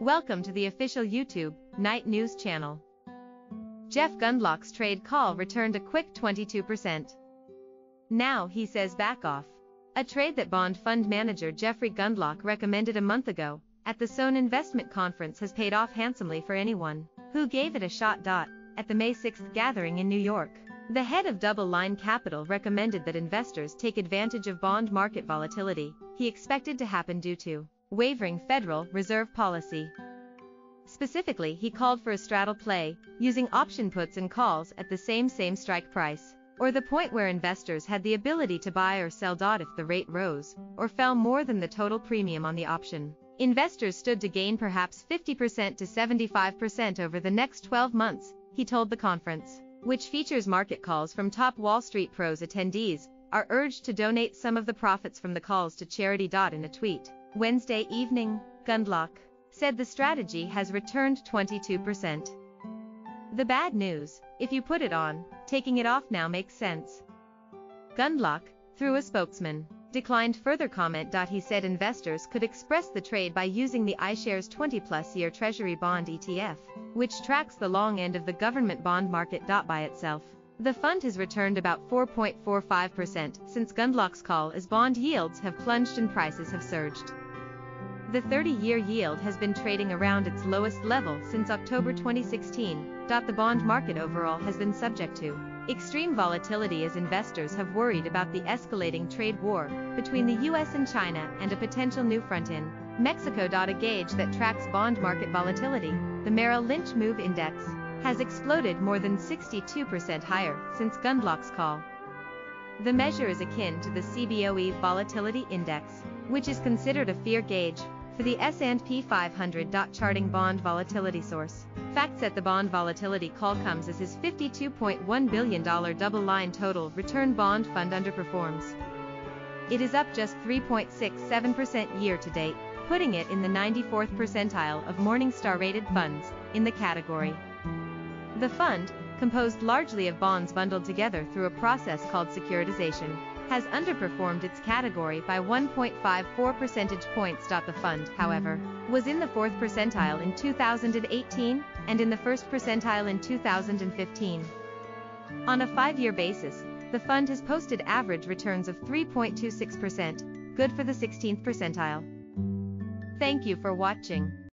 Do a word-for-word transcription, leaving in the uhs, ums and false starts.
Welcome to the official YouTube Night News channel. Jeff Gundlach's trade call returned a quick twenty-two percent. Now he says back off. A trade that bond fund manager Jeffrey Gundlach recommended a month ago at the Sohn Investment Conference has paid off handsomely for anyone who gave it a shot. At the May sixth gathering in New York, the head of Double Line Capital recommended that investors take advantage of bond market volatility he expected to happen due to wavering Federal Reserve policy. Specifically, he called for a straddle play, using option puts and calls at the same same strike price, or the point where investors had the ability to buy or sell. If the rate rose or fell more than the total premium on the option, investors stood to gain perhaps fifty percent to seventy-five percent over the next twelve months, he told the conference, which features market calls from top Wall Street pros. Attendees are urged to donate some of the profits from the calls to charity. In a tweet Wednesday evening, Gundlach said the strategy has returned twenty-two percent. The bad news, if you put it on, taking it off now makes sense. Gundlach, through a spokesman, declined further comment. He said investors could express the trade by using the iShares twenty plus year Treasury bond E T F, which tracks the long end of the government bond market. By itself, the fund has returned about four point four five percent since Gundlach's call, as bond yields have plunged and prices have surged. The thirty-year yield has been trading around its lowest level since October twenty sixteen. The bond market overall has been subject to extreme volatility as investors have worried about the escalating trade war between the U S and China and a potential new front in Mexico. A gauge that tracks bond market volatility, the Merrill Lynch Move Index, has exploded more than sixty-two percent higher since Gundlach's call. The measure is akin to the C B O E Volatility Index, which is considered a fear gauge for the S and P five hundred. Charting bond volatility source facts at the bond volatility call comes as his fifty-two point one billion dollars double line total return bond fund underperforms. It is up just three point six seven percent year to date, putting it in the ninety-fourth percentile of Morningstar rated funds in the category. The fund, composed largely of bonds bundled together through a process called securitization, has underperformed its category by one point five four percentage points. The fund, however, was in the fourth percentile in two thousand eighteen and in the first percentile in two thousand fifteen. On a five-year basis, the fund has posted average returns of three point two six percent, good for the sixteenth percentile. Thank you for watching.